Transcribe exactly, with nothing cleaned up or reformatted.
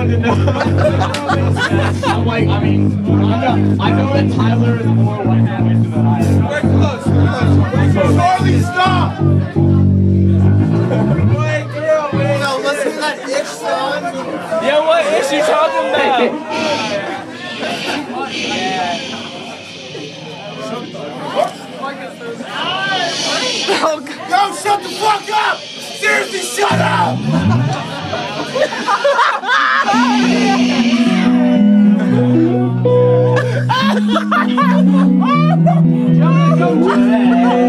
to know. I'm like, I mean, I know, I know that Tyler is more white than than I am. We're close, we're close. We're close. Charlie, stop! Wait, girl, wait. No, listen to that ish song. Yeah, what ish you talking about? Yo, shut the fuck up! Seriously, shut up! Go